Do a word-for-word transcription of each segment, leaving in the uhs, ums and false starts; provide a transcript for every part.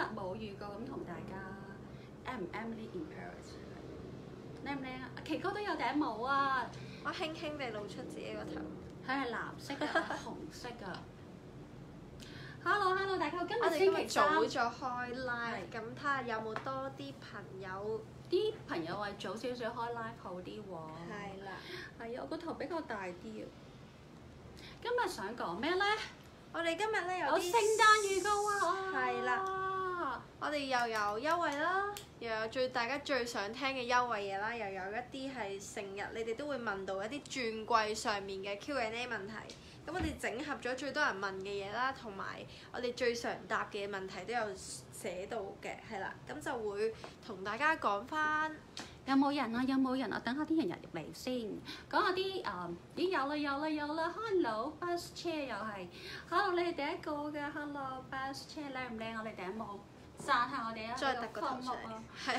冇預告咁同大家 M 唔 Emily in Paris 靚唔靚啊？奇哥都有頂帽啊！ 我輕輕地露出自己個頭。 佢係藍色嘅，紅色嘅。Hello Hello， 大家好，今我哋日星期早三。 咗開 live，咁睇下有冇多啲朋友。 啲朋友話早少少開 live 好啲喎。 係啦。 係啊，我個頭比較大啲啊。今日想講咩咧？ 我哋今日咧有有啲聖誕預告啊！ 係啦，我哋又有優惠啦，又有最大家最想聽嘅優惠嘢啦，又有一啲係成日你哋都會問到一啲轉櫃上面嘅 Q and A 問題。咁我哋整合咗最多人問嘅嘢啦，同埋我哋最常答嘅問題都有寫到嘅，係啦，咁就會同大家講翻。 有冇人啊？有冇人啊？等下啲人入嚟先，講下啲誒，咦有啦有啦有啦 ！Hello bus 車又係 ，Hello 你係第一個嘅 ，Hello bus 車靚唔靚？我哋頂帽，讚下我哋啊！ 再突個頭出嚟，係。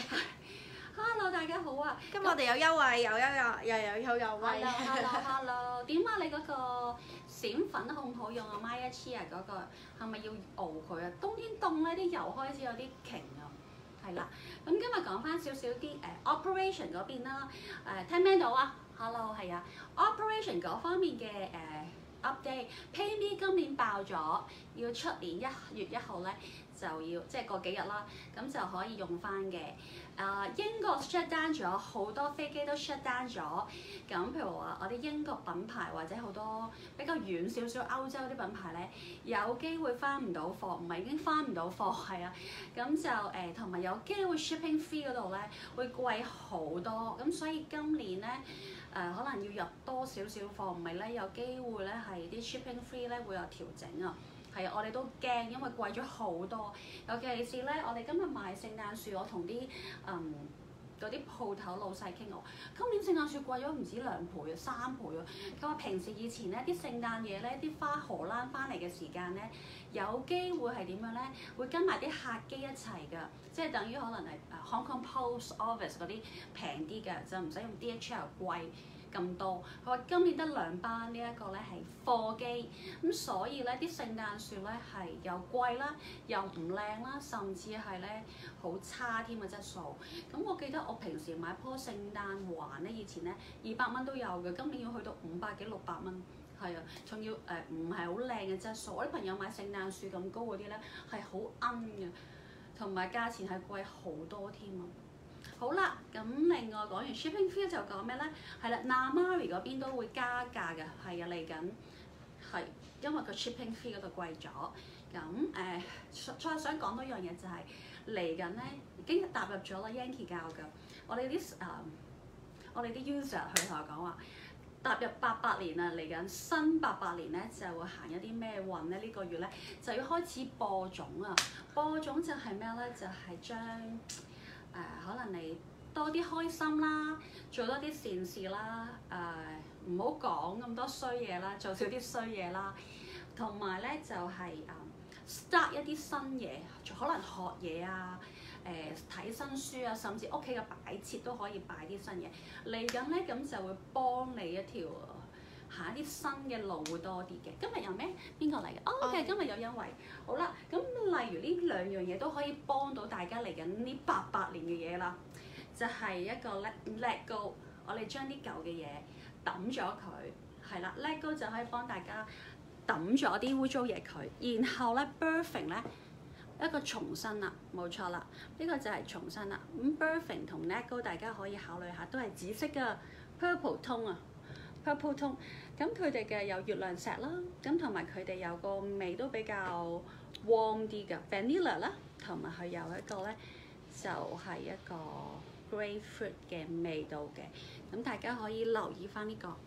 Hello 大家好啊！ 今日我哋有優惠，有優惠，又有有優惠。 Hello Hello Hello， 點啊？你嗰個閃粉好唔好用啊 ？Maya Chia 嗰個係咪要熬佢啊？冬天凍咧，啲油開始有啲瓊啊！係啦，咁今日講翻少少啲誒 operation 嗰邊啦，誒、呃、聽唔聽到啊 ？Hello 係啊 ，operation 嗰方面嘅誒、呃、update，PayMe 今年爆咗，要出年一月一號咧就要即係過幾日啦，咁就可以用翻嘅。誒、呃、英國 shut down 咗，好多飛機都 shut down 咗。咁譬如話我啲英國品牌或者好多比較遠少少歐洲啲品牌咧，有機會翻唔到貨，唔係已經翻唔到貨係啊。咁就誒同埋有機會 shipping fee 嗰度咧會貴好多。咁所以今年咧誒、呃、可能要入多少少貨，唔係咧有機會咧係啲 shipping fee 咧會有調整啊。係啊，我哋都驚，因為貴咗好多。尤其是咧，我哋今日賣聖誕樹，我同啲嗯嗰啲鋪頭老細傾我，今年聖誕樹貴咗唔止兩倍啊，三倍啊。佢話平時以前咧啲聖誕嘢咧，啲花荷蘭翻嚟嘅時間咧，有機會係點樣咧？會跟埋啲客機一齊㗎，即係等於可能係誒 Hong Kong Post Office 嗰啲平啲嘅，就唔使用 D H L 貴咁多。佢話今年得兩班呢一個咧係貨機，咁所以咧啲聖誕樹咧係又貴啦，又唔靚啦，甚至係咧好差添嘅質素。咁我記得我平時買棵聖誕環咧，以前咧二百蚊都有嘅，今年要去到五百幾六百蚊，係啊，仲要誒唔係好靚嘅質素。我啲朋友買聖誕樹咁高嗰啲咧係好奀嘅，同埋價錢係貴好多添啊！好啦，咁另外講完 shipping fee 就講咩咧？係啦 ，Namari 嗰邊都會加價嘅，係啊，嚟緊係因為個 shipping fee 嗰度貴咗。咁誒、呃，再想講多一樣嘢就係嚟緊咧，已經踏入咗啦 Yankee 教嘅。我哋啲誒，我哋啲 user 佢同我講話，踏入八八年啊，嚟緊新八八年咧就會行一啲咩運咧？呢、呢個月咧就要開始播種啊！播種就係咩咧？就係、係、將誒、呃、可能你多啲開心啦，做多啲善事啦，誒唔好講咁多衰嘢啦，做少啲衰嘢啦，同埋咧就係、是、誒、呃、start 一啲新嘢，可能學嘢啊，誒、呃、睇新書啊，甚至屋企嘅擺設都可以擺啲新嘢。嚟緊咧咁就會幫你一條行一啲新嘅路會多啲嘅。今日有咩？邊個嚟嘅？哦，OK，、oh. 今日有優惠。好啦，咁例如呢兩樣嘢都可以幫到大家嚟緊呢八八年嘅嘢啦，就係、是、一個 let let go，我哋將啲舊嘅嘢抌咗佢，係啦 let go 就可以幫大家抌咗啲污糟嘢佢，然後咧 birthing 咧一個重新啦，冇錯啦，呢、這個就係重新啦。咁 birthing 同 let go 大家可以考慮下，都係紫色嘅 purple tone 啊。Purple tone，咁佢哋嘅有月亮石啦，咁同埋佢哋有個味都比較 warm 啲嘅 vanilla 啦，同埋佢有一個咧就係、是、一個 grapefruit 嘅味道嘅，咁大家可以留意翻呢、這個。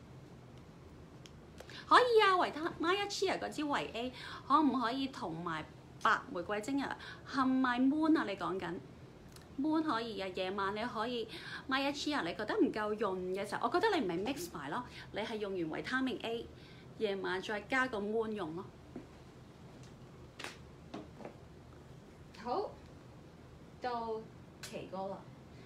可以啊，維他 Maya Chia 嗰支維 A 可唔可以同埋白玫瑰精油係咪 moon 啊？你講緊？Moon 可以啊，夜晚你可以 Maya Chia， 你覺得唔夠用嘅時候，我覺得你唔係 mix 埋咯，你係用完維他命 A， 夜晚再加個 Moon 用咯。好，到奇哥啦，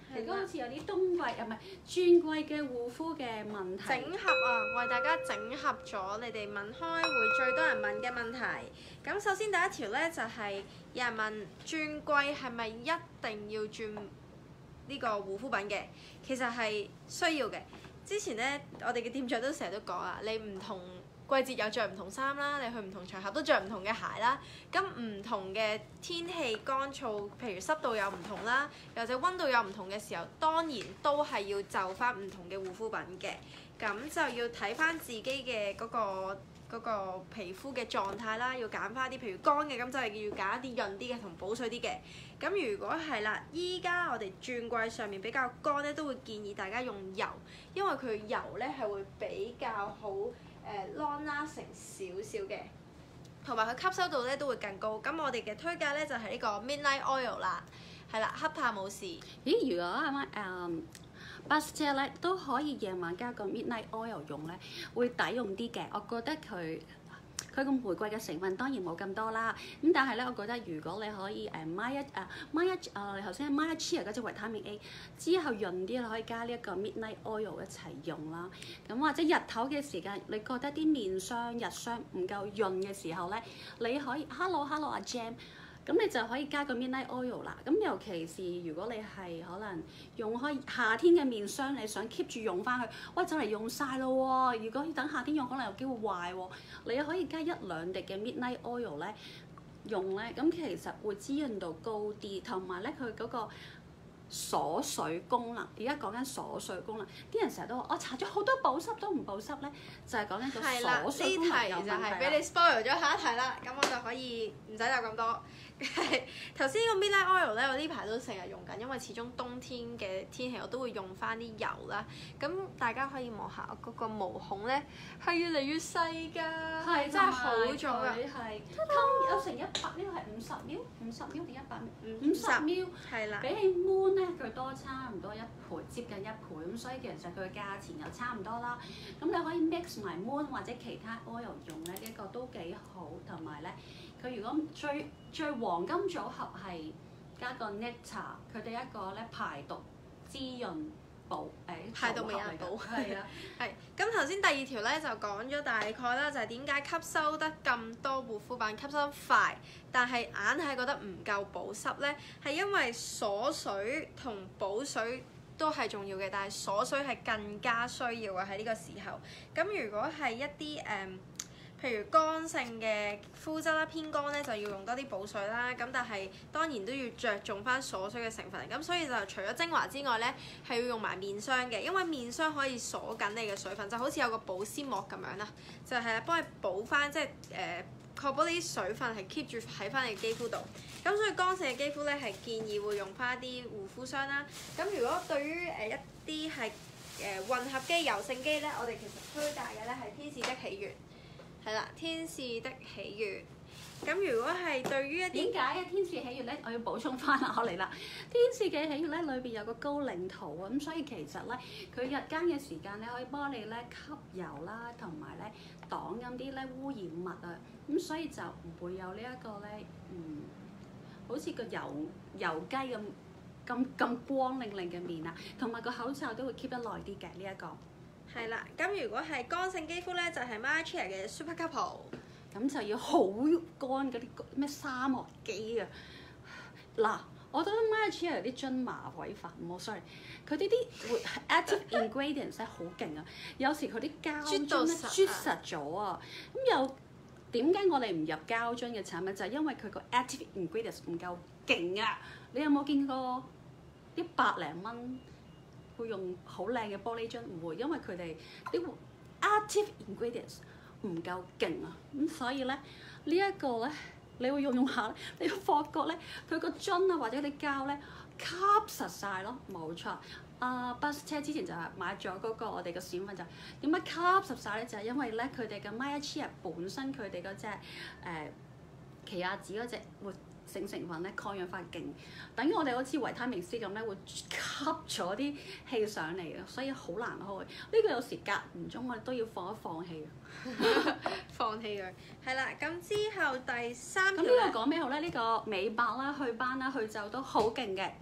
而家好似有啲冬季啊，唔係轉季嘅護膚嘅問題。 整合啊，為大家整合咗你哋問開會最多人問嘅問題。咁首先第一條咧就係、是、有人問轉季係咪一定要轉呢個護膚品嘅？其實係需要嘅。之前咧我哋嘅店長都成日都講啊，你唔同季節有着唔同衫啦，你去唔同場合都着唔同嘅鞋啦。咁唔同嘅天氣乾燥，譬如濕度有唔同啦，又或者溫度有唔同嘅時候，當然都係要就翻唔同嘅護膚品嘅。咁就要睇翻自己嘅嗰個嗰個皮膚嘅狀態啦，要揀翻啲譬如乾嘅，咁就係要揀一啲潤啲嘅同補水啲嘅。咁如果係啦，依家我哋轉季上面比較乾咧，都會建議大家用油，因為佢油咧係會比較好。誒 long lasting 少少嘅，同埋佢吸收度咧都會更高。咁我哋嘅推介咧就係、是、呢個 Midnight Oil 啦，係啦，黑怕冇事。 咦？如果係咪誒 Bus 姐咧都可以夜晚加個 Midnight Oil 用咧，會抵用啲嘅。我覺得佢佢個玫瑰嘅成分當然冇咁多啦。咁但係咧，我覺得如果你可以誒買一誒買一誒頭先買一 Chia 嗰隻維他命 A 之後潤啲，你可以加呢一個 Midnight Oil 一齊用啦。咁或者日頭嘅時間，你覺得啲面霜、日霜唔夠潤嘅時候咧，你可以 Hello Hello 阿 Jam。咁你就可以加個 Midnight Oil 啦。咁尤其是如果你係可能用開夏天嘅面霜，你想 keep 住用翻佢，喂就嚟用晒咯喎！如果要等夏天用，可能有機會壞喎。你可以加一兩滴嘅 Midnight Oil 咧用咧，咁其實會滋潤度高啲，同埋咧佢嗰個鎖水功能。而家講緊鎖水功能，啲人成日都話我搽咗好多保濕都唔保濕咧，就係講緊個鎖水功能有問題啦。 呢題就係俾你 spoil 咗下一題啦，咁我就可以唔使諗咁多。頭先呢個 Midnight Oil 咧，我呢排都成日用緊，因為始終冬天嘅天氣我都會用翻啲油啦。咁大家可以望下我嗰個毛孔咧，係越嚟越細㗎，係真係好咗㗎。 佢係有成一百，呢個係五十 ml，五十 ml 定一百 ml？五十 ml 係啦。比起 Moon 咧，佢多差唔多一倍，接近一倍咁，所以其實佢嘅價錢又差唔多啦。咁你可以 mix 埋 Moon 或者其他 oil 用咧，呢個都幾好，同埋咧。佢如果最最黃金組合係加個 Nectar，佢哋一個咧排毒滋潤補誒排毒美顏寶係啊， 係。咁頭先第二條咧就講咗大概啦，就係點解吸收得咁多護膚品吸收得快，但係硬係覺得唔夠保濕咧，係因為鎖水同補水都係重要嘅，但係鎖水係更加需要嘅喺呢個時候。咁如果係一啲誒。嗯譬如乾性嘅膚質啦，偏乾咧就要用多啲補水啦。咁但係當然都要着重翻鎖水嘅成分。咁所以就除咗精華之外咧，係要用埋面霜嘅，因為面霜可以鎖緊你嘅水分，就好似有個保鮮膜咁樣啦，就係、是、幫你補翻，即係誒確保啲水分係 keep 住喺翻你肌膚度。咁所以乾性嘅肌膚咧係建議會用翻啲護膚霜啦。咁如果對於誒一啲係誒混合肌、油性肌咧，我哋其實推介嘅咧係天使的喜悅。係啦，天使的喜悅。咁如果係對於一啲點解啊？天使喜悅咧，我要補充翻我嚟啦。天使嘅喜悅咧，裏邊有個高領圖啊，咁所以其實咧，佢日間嘅時間咧可以幫你咧吸油啦，同埋咧擋緊啲咧污染物啊，咁所以就唔會有呢一個咧，嗯，好似個油油雞咁咁咁光亮亮嘅面啊，同埋個口罩都會 keep 得耐啲嘅呢一個。 係啦，咁如果係乾性肌膚咧，就係 Maria 嘅 Super Couple， 咁就要好乾嗰啲咩沙漠肌啊！嗱，我覺得 Maria 啲樽麻鬼煩，唔好 sorry，佢呢啲 active ingredients 咧好勁啊！有時佢啲膠樽咧啜實咗啊！咁又點解我哋唔入膠樽嘅產品？就係、是、因為佢個 active ingredients 唔夠勁啊！你有冇見過啲百零蚊？會用好靚嘅玻璃樽，唔會，因為佢哋啲 active ingredients 唔夠勁啊，咁所以咧呢一個咧，你會用用下咧，你會發覺咧佢個樽啊或者啲膠咧吸實晒咯，冇錯。啊、uh, Bus 車之前就係買咗嗰個我哋嘅閃粉，就點解吸實晒咧？就係、是、因為咧佢哋嘅 Maya Chia 本身佢哋嗰隻誒奇亞籽嗰隻活性成分咧抗氧化勁，等於我哋好似維他命 C 咁咧，會吸咗啲氣上嚟嘅，所以好難開。呢、這個有時隔唔中我哋都要放一放棄， 放棄佢。係啦，咁之後第三條咁呢個講咩好咧？呢、這個美白啦、祛斑啦、去皺都好勁嘅。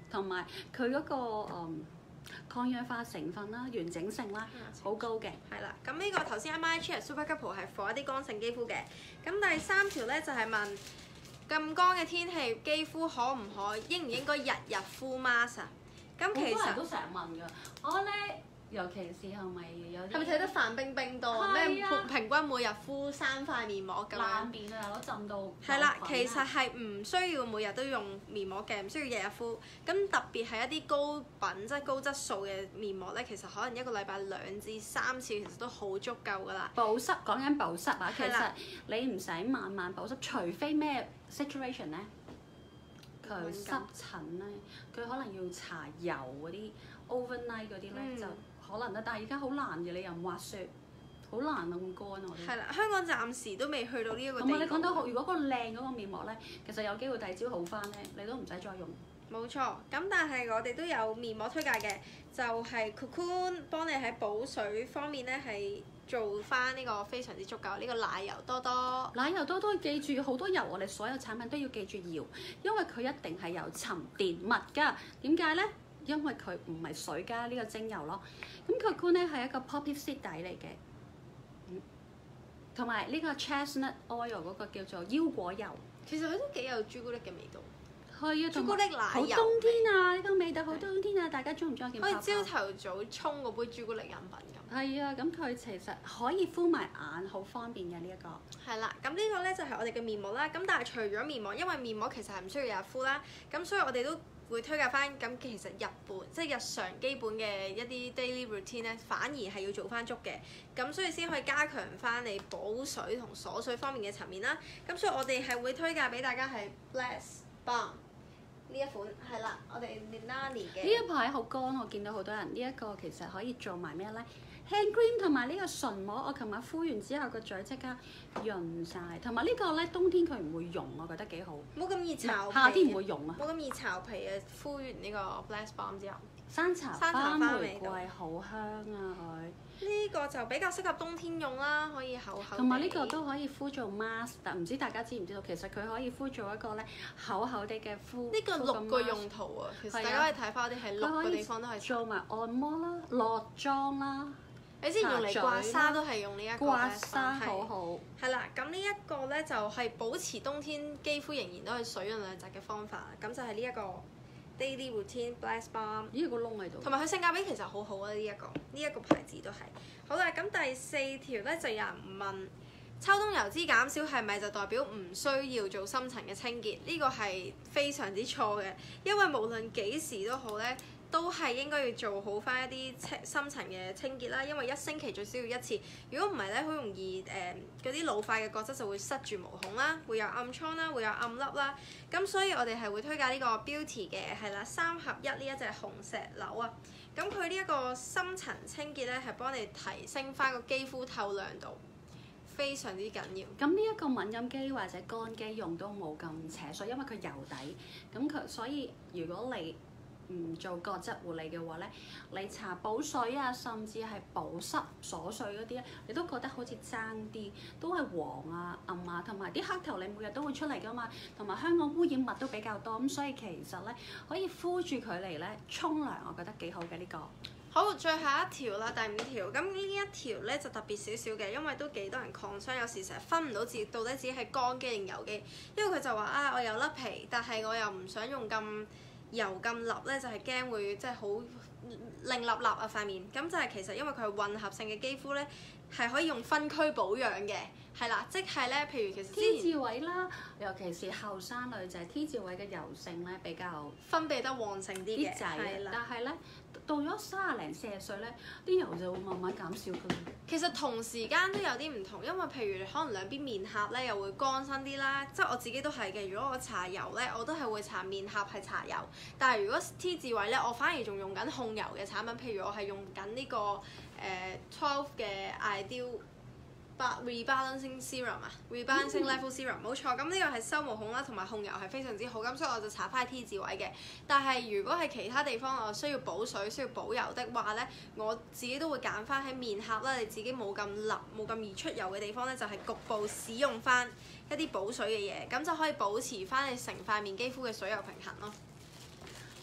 同埋佢嗰個、嗯、抗氧化成分啦、完整性啦，好高嘅。 係啦，咁呢個頭先啱啱 Chia Super Couple 係 for 一啲乾性肌膚嘅。咁第三條咧就係、是、問咁乾嘅天氣，肌膚可唔可應唔應該日日敷 mask 啊？咁其實好多人都成日問㗎，我咧。尤其是係咪有啲係咪睇得范冰冰多？咩、啊、平均每日敷三塊面膜咁樣？ 爛面啊，攞浸到。 係啦，其實係唔需要每日都用面膜嘅，唔需要日日敷。咁特別係一啲高品質、高質素嘅面膜咧，其實可能一個禮拜兩至三次，其實都好足夠㗎啦。 保濕講緊保濕啊，其實你唔使晚晚保濕，除非咩 situation 咧？佢濕疹咧，佢可能要搽油嗰啲 overnight 嗰啲咧、嗯、就。可能啦，但係而家好難嘅，你又唔滑雪，好難啊咁乾我覺得。 係啦，香港暫時都未去到呢一個地步。 同埋你講到好，如果個靚嗰個面膜咧，其實有機會第二朝好翻咧，你都唔使再用。 冇錯，咁但係我哋都有面膜推介嘅，就係、是、Cocoon 幫你喺補水方面咧係做翻呢個非常之足夠。呢、這個奶油多多。奶油多多記住，好多油我哋所有產品都要記住搖，因為佢一定係有沉澱物㗎。點解咧？因為佢唔係水加呢個精油咯，咁 Cocoon 咧係一個 poppy seed 底嚟嘅，同埋呢個 chestnut oil 嗰個叫做腰果油， 其實佢都幾有朱古力嘅味道。 係啊， 朱古力奶油。好冬天啊！呢、這個味道好冬天啊！大家中唔中意見？ 可以朝頭早沖嗰杯朱古力飲品咁。 係啊，咁佢其實可以敷埋眼，好方便嘅呢一個。 係啦，咁呢個咧就係我哋嘅面膜啦。咁但係除咗面膜，因為面膜其實係唔需要日敷啦，咁所以我哋都會推介翻，咁其實日本即係日常基本嘅一啲 daily routine 咧，反而係要做翻足嘅，咁所以先可以加強翻你補水同鎖水方面嘅層面啦。咁所以我哋係會推介俾大家係 Blast Balm 呢一款，係啦，我哋 Milani 嘅。 呢一排好乾，我見到好多人呢一、這個其實可以做埋咩咧？hand cream 同埋呢個唇膜，我琴日敷完之後個嘴即刻潤晒，同埋呢個咧冬天佢唔會溶，我覺得幾好。 冇咁易巢皮。 夏天唔會溶啊。 冇咁易巢皮啊！敷完呢個 Blast Balm 之後， 山茶花玫瑰好香啊佢。 呢個就比較適合冬天用啦，可以厚厚。 同埋呢個都可以敷做 mask，但唔知大家知唔知道，其實佢可以敷做一個咧厚厚啲嘅敷。 呢個六個用途啊，其實大家可以睇翻啲係六個地方都係。 做埋按摩啦、落妝啦。 你之前用嚟刮痧都係用呢一個刮痧好好。 係啦，咁呢一個咧就係保持冬天肌膚仍然都係水潤兩澤嘅方法，咁就係呢一個 Daily Routine Blast Balm。 咦，個窿喺度。 同埋佢性價比其實好好啊！呢一個呢一個牌子都係。好啦，咁第四條咧就有人問，秋冬油脂減少係咪就代表唔需要做深層嘅清潔？呢個係非常之錯嘅，因為無論幾時都好咧，都係應該要做好翻一啲清深層嘅清潔啦，因為一星期最少要一次。如果唔係咧，好容易誒嗰啲老化嘅角質就會塞住毛孔啦，會有暗瘡啦，會有暗粒啦。咁所以我哋係會推介呢個 Beauty 嘅係啦，三合一呢一隻紅石榴啊。咁佢呢一個深層清潔咧係幫你提升翻個肌膚透亮度，非常之緊要。 咁呢一個敏感肌或者乾肌用都冇咁扯水，因為佢油底。咁佢所以如果你唔做角質護理嘅話咧，你搽補水啊，甚至係補濕鎖水嗰啲咧，你都覺得好似爭啲，都係黃啊、暗啊，同埋啲黑頭你每日都會出嚟噶嘛，同埋香港污染物都比較多，咁所以其實咧可以敷住佢嚟咧沖涼，我覺得幾好嘅呢個。 好，最後一條啦，第五條。咁呢一條咧就特別少少嘅，因為都幾多人抗傷，有時成日分唔到自到底自己係乾肌定油肌，因為佢就話啊，我有甩皮，但係我又唔想用咁油咁立咧，就係驚會即係好令立立啊塊面。咁就係其實因為佢係混合性嘅肌膚咧，係可以用分區保養嘅，係啦，即係咧，譬如其實 T 字位啦，尤其是後生女仔 T 字位嘅油性咧比較分泌得旺盛啲嘅， 係啦。但係咧到咗三十零四十歲咧，啲油就會慢慢減少㗎。 其實同時間都有啲唔同，因為譬如可能兩邊面頰咧又會乾身啲啦，即係我自己都係嘅。如果我搽油咧，我都係會搽面頰係搽油，但係如果 T 字位咧，我反而仲用緊控油嘅產品，譬如我係用緊呢、這個誒 twelve 嘅 Ideal Rebalancing Serum 啊 ，Rebalancing Level Serum 冇錯，咁呢個係收毛孔啦，同埋控油係非常之好，咁所以我就搽翻 T 字位嘅。但係如果係其他地方我需要補水、需要補油的話咧，我自己都會揀翻喺面頰啦，你自己冇咁立、冇咁易出油嘅地方咧，就係、是、局部使用翻一啲補水嘅嘢，咁就可以保持翻你成塊面肌膚嘅水油平衡咯。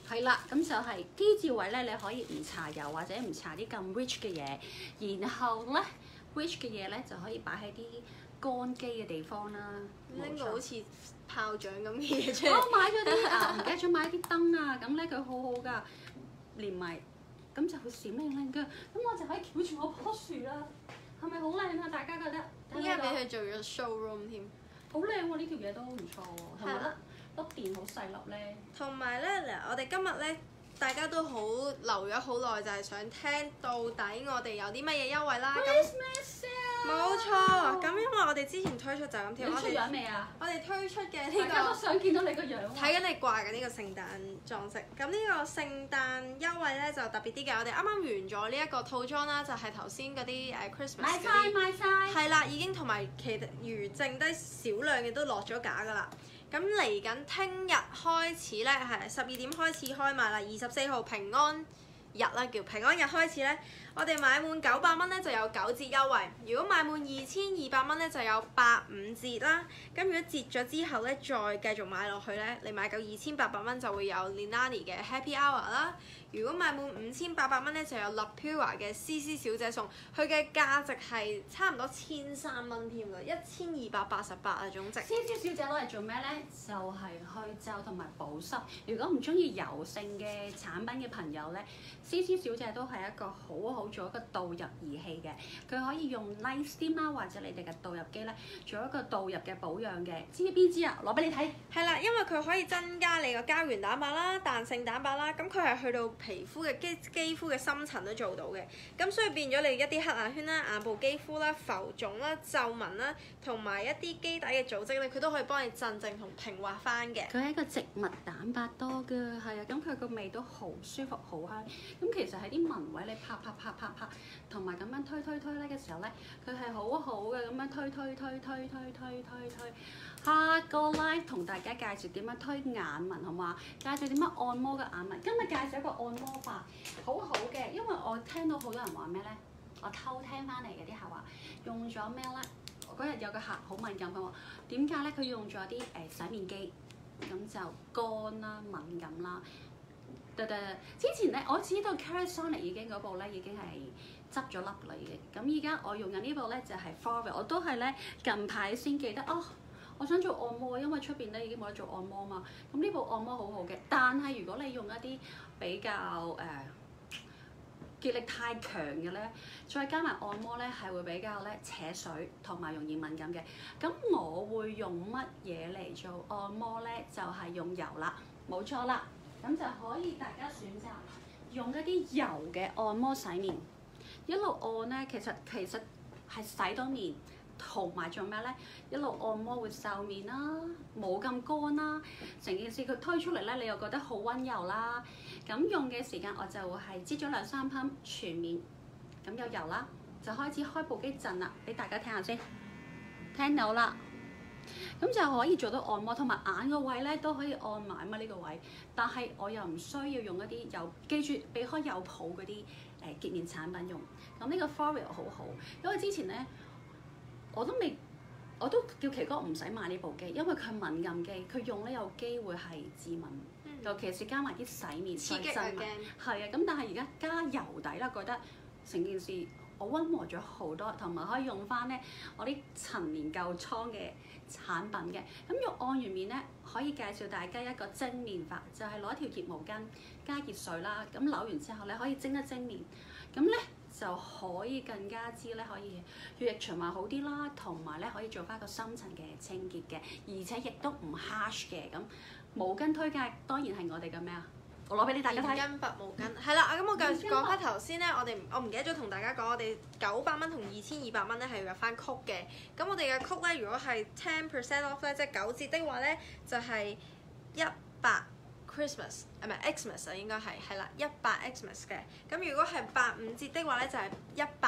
係啦，咁就係基照位咧，你可以唔搽油或者唔搽啲咁 rich 嘅嘢，然後咧 rich 嘅嘢咧就可以擺喺啲乾機嘅地方啦。 拎個好似炮仗咁嘅嘢出我嚟。 買咗啲啊，唔記得咗買啲燈啊，咁咧佢好好㗎，連埋咁就會閃靈靈㗎，咁我就可以翹住我棵樹啦。係咪好靚啊？大家覺得？ 依家俾佢做咗 showroom 添。 好靚喎！呢條嘢都唔錯喎，同埋粒粒電好細粒咧。 同埋咧，嗱，我哋今日咧，大家都好留咗好耐，就係想聽到底我哋有啲乜嘢優惠啦。咁 Christmas sale 冇錯，咁因為我哋之前推出就咁跳， 你出我哋樣未啊？ 我哋推出嘅大家都呢想見到你個樣個喎。 睇緊你掛緊呢個聖誕裝飾。咁呢個聖誕優惠咧就特別啲嘅，我哋啱啱完咗呢一個套裝啦，就係頭先嗰啲誒 Christmas 買晒嗰啲。 買晒。 係啦，已經同埋其餘剩低少量嘅都落咗架㗎啦。咁嚟緊聽日開始咧，係十二點開始開賣啦。二十四號平安日啦，叫平安日開始咧，我哋買滿九百蚊咧就有九折優惠。如果買滿二千二百蚊咧就有八五折啦。咁如果折咗之後咧，再繼續買落去咧，你買夠二千八百蚊就會有 Linani 嘅 Happy Hour 啦。如果買滿五千八百蚊咧，就有 Lapura 嘅 C C 小姐送，佢嘅價值係差唔多千三蚊添㗎，一千二百八十八啊總值。 C C 小姐攞嚟做咩咧？就係、是、去皺同埋保濕。如果唔中意油性嘅產品嘅朋友咧 ，C C 小姐都係一個好好做一個導入儀器嘅。佢可以用 Night Steam 啦，或者你哋嘅導入機咧，做一個導入嘅保養嘅。知唔知邊支啊？攞俾你睇。 係啦，因為佢可以增加你個膠原蛋白啦、彈性蛋白啦，咁佢係去到皮膚嘅肌肌膚嘅深層都做到嘅，咁所以變咗你一啲黑眼圈啦、眼部肌膚啦、浮腫啦、皺紋啦，同埋一啲肌底嘅組織咧，佢都可以幫你鎮靜同平滑翻嘅。 佢係一個植物蛋白多㗎，係啊，咁佢個味都好舒服、好香。咁其實係啲紋位你拍拍拍拍拍，同埋咁樣推推推咧嘅時候咧，佢係好好嘅咁樣推推推推推推推推。下個 live 同大家介紹點樣推眼紋，好嘛？介紹點樣按摩嘅眼紋。今日介紹一個按摩法，好好嘅，因為我聽到好多人話咩咧？我偷聽翻嚟嘅啲客話用咗咩咧？我嗰日有個客好敏感，佢話點解咧？佢用咗啲誒洗面機，咁就乾啦、敏感啦。得得，之前咧我知道 Clarisonic 已經嗰部咧已經係執咗粒啦已經。咁依家我用緊呢部咧就係 Forward，我都係咧近排先記得哦。我想做按摩，因為出邊咧已經冇得做按摩嘛。咁呢部按摩好好嘅，但係如果你用一啲比較誒結力太強嘅咧，再加埋按摩咧係會比較咧扯水同埋容易敏感嘅。咁我會用乜嘢嚟做按摩咧？就係用油啦，冇錯啦。咁就可以大家選擇用一啲油嘅按摩洗面，一路按咧，其實其實係洗到面。同埋做咩咧？一路按摩會瘦面啦，冇咁乾啦。成件事佢推出嚟咧，你又覺得好溫柔啦。咁用嘅時間我就會係擠咗兩三噴全面，咁有油啦，就開始開部機震啦，俾大家聽下先。聽到啦，咁就可以做到按摩，同埋眼個位咧都可以按埋嘛呢個位。但係我又唔需要用一啲有記住避開有泡嗰啲誒潔面產品用。咁呢個 Foreo 好好，因為之前咧。我都未，我都叫奇哥唔使買呢部機，因為佢敏感機，佢用咧有機會係致敏，嗯、尤其是加埋啲洗面刺激真係係啊，咁但係而家加油底啦，覺得成件事我溫和咗好多，同埋可以用翻咧我啲陳年舊瘡嘅產品嘅。咁用按完面咧，可以介紹大家一個蒸面法，就係、是、攞一條熱毛巾加熱水啦，咁扭完之後咧可以蒸一蒸面，咁咧。就可以更加之咧，可以血液循環好啲啦，同埋咧可以做翻個深層嘅清潔嘅，而且亦都唔 harsh 嘅。咁毛巾推介當然係我哋嘅咩啊？我攞俾你大家睇。棉巾拔毛巾係啦，咁我繼續講翻頭先咧，我哋我唔記得咗同大家講，我哋九百蚊同二千二百蚊咧係要入翻 code 嘅。咁我哋嘅 code 咧，如果係 ten percent off 咧，即係九折的話咧，就係一百。Christmas 係咪 Xmas 啊？應該係係啦，一百 Xmas 嘅。咁如果係八五折的話咧，就係一百五十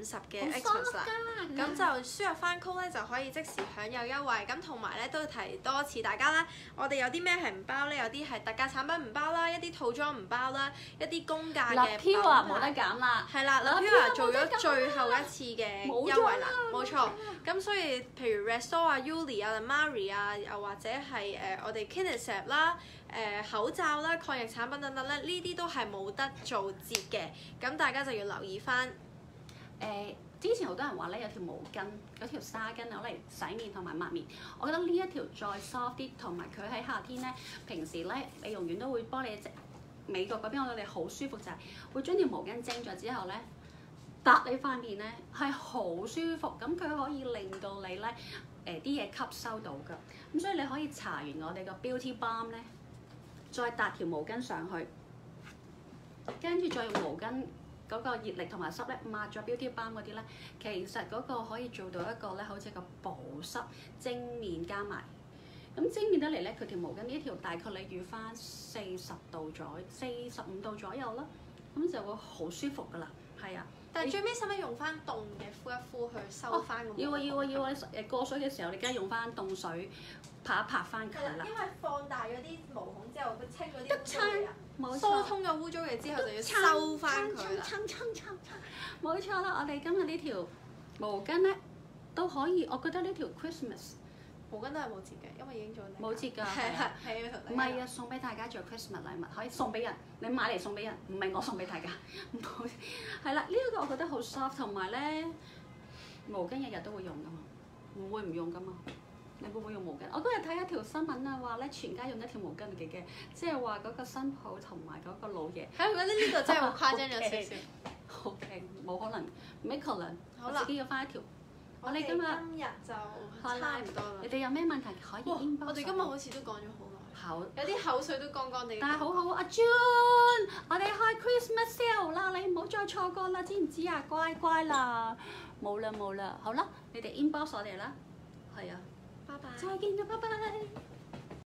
十嘅 Xmas 啦。咁就輸入翻 code 咧就可以即時享有優惠。咁同埋咧都提多次大家啦，我哋有啲咩係唔包咧？有啲係特價產品唔包啦，一啲套裝唔包啦，一啲公價嘅品牌。 啊冇得減啦。 係啦 ，Lapua 做咗最後一次嘅優惠啦，冇錯。咁所以譬如 Restore 啊、Yuli 啊、Mari 啊，又或者係誒、呃、我哋 Kinesep 啦、誒、呃、口罩啦、抗疫產品等等咧，呢啲都係冇得做折嘅。咁大家就要留意翻。誒、 呃，之前好多人話咧有條毛巾，嗰條紗巾攞嚟洗面同埋抹面，我覺得呢一條再 soft 啲，同埋佢喺夏天咧，平時咧美容院都會幫你即美國嗰邊我哋好舒服就係、是、會將條毛巾蒸咗之後咧，搭你塊面咧係好舒服，咁佢可以令到你咧誒啲嘢吸收到㗎，咁所以你可以搽完我哋個 Beauty Balm 咧，再搭條毛巾上去，跟住再用毛巾嗰個熱力同埋濕咧抹咗 Beauty Balm 嗰啲咧，其實嗰個可以做到一個咧好似個保濕蒸面加埋。咁蒸面得嚟咧，佢條毛巾呢一條大概你預翻四十度左右，四十五度左右啦，咁就會好舒服噶啦，係啊。 但係最尾使唔使用翻凍嘅敷一敷去收翻個毛？ 要啊要啊要啊！誒過水嘅時候，你梗係用翻凍水拍一拍翻佢啦。 因為放大咗啲毛孔之後，佢清嗰啲一清， 疏通咗污糟嘢之後，就要收翻佢啦。 冇錯啦，我哋今日呢條毛巾咧都可以，我覺得呢條 Christmas。 毛巾都係冇折嘅，因為已經做冇折㗎， 係係係唔係啊，送俾大家做 Christmas 禮物，可以送俾人，你買嚟送俾人，唔係我送俾大家。唔好，係啦，呢一個我覺得好 soft，同埋咧毛巾日日都會用㗎嘛，唔會唔用㗎嘛。你會唔會用毛巾？我嗰日睇一條新聞啊，話咧全家用一條毛巾幾驚，即係話嗰個新抱同埋嗰個老爺。 係，我覺得呢個真係好誇張咗少少。 好勁，冇可能，冇可能。 好啦， 自己要翻一條。 我哋今日就差唔多啦。 你哋有咩問題可以 inbox 我哋今日好似都講咗好耐。 好， 有啲口水都乾乾地。 但係好好，阿 June，我哋開 Christmas sale 啦，你唔好再錯過啦，知唔知啊？乖乖啦，冇啦冇啦，好啦，你哋 inbox 我哋啦，係啊， 拜拜。 再見啦，拜拜。